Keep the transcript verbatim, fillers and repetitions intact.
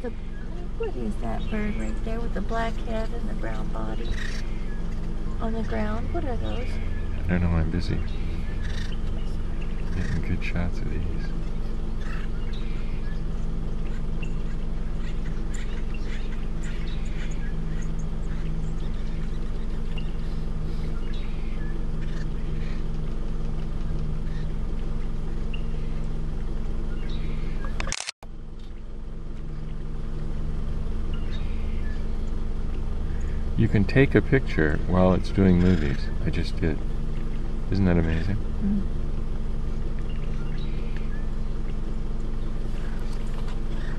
The, what is that bird right there with the black head and the brown body on the ground? What are those? I don't know, I'm busy getting good shots of these. You can take a picture while it's doing movies. I just did. Isn't that amazing? Mm-hmm.